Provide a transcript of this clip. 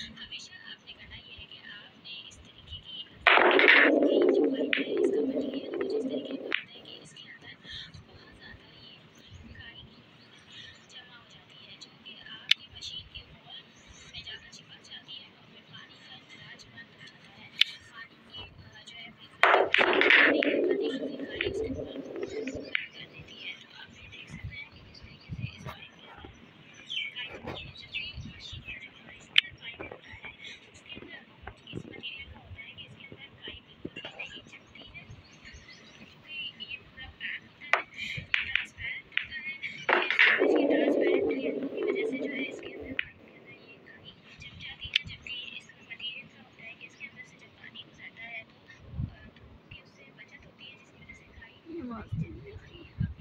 हमेशा आपने करना ये है कि आपने इस तरीके की कि जो पाइप है इसका मटेरियल कुछ इस तरीके का होता है कि इसके अंदर बहुत ज़्यादा ये काई जमा हो जाती है जो कि आपकी मशीन के वॉल में जाकर चिपक जाती है और फिर पानी का इंतराज बंद हो जाता है। पानी की जो है फिर काई उसके वॉल को बंद कर देती है। तो आप ये देख सकते हैं कि किस तरीके से इस पाइप के अंदर काई जमती है। जब भी मशीन का जो हॉरिजॉन्टल पाइप होता है उसके अंदर इस मटेरियल का होता है कि इसके अंदर काई बिल्कुल भी नहीं जमती है क्योंकि ये पूरा पैक होता है, ये ट्रांसपेरेंट होता है। ये सूरज की ट्रांसपेरेंट येलो की वजह से जो है इसके अंदर पानी के अंदर ये काई जम जाती है। जबकि इस मटेरियल का होता है कि इसके अंदर से जब पानी गुजरता है तो धूप की उससे बचत होती है जिसकी वजह से काई नहीं जमती।